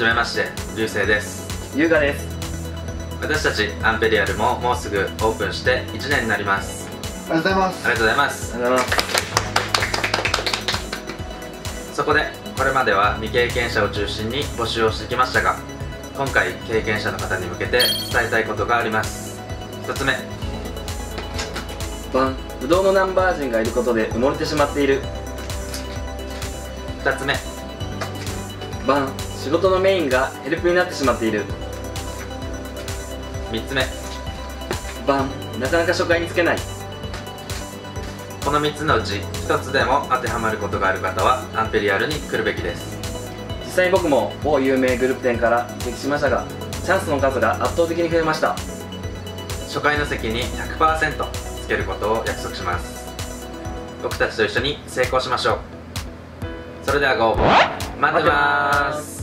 めまして、流星です。 優雅です。 私たちアンペリアルももうすぐオープンして1年になります。 ありがとうございます。 ありがとうございます。 ありがとうございます。 そこでこれまでは未経験者を中心に募集をしてきましたが、今回経験者の方に向けて伝えたいことがあります。1つ目、 バン、不動のナンバー人がいることで埋もれてしまっている。 2つ目、 バン、仕事のメインがヘルプになってしまっている。 3つ目、 バン、なかなか初回につけない。 この3つのうち1つでも当てはまることがある方はアンペリアルに来るべきです。 実際に僕も某有名グループ店から移籍しましたが、チャンスの数が圧倒的に増えました。 初回の席に 100% つけることを約束します。僕たちと一緒に成功しましょう。それではご応募待ってます。